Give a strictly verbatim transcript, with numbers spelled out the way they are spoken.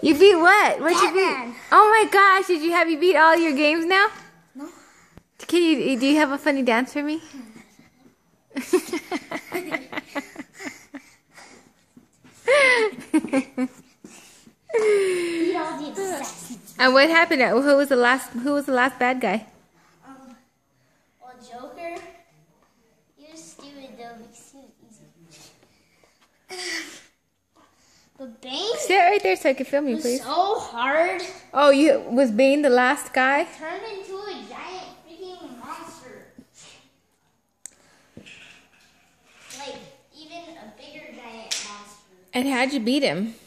You beat what? What'd you Batman. beat? Oh my gosh! Did you have you beat all your games now? No. Can you? Do you have a funny dance for me? Beat all the assassins. And what happened? Who was the last? Who was the last bad guy? Um, well, Joker. He was stupid though because he was easy. But Bane Sit right there so I can film you, was please. so hard. Oh, you was Bane the last guy? Turned into a giant freaking monster. Like even a bigger giant monster. And how'd you beat him?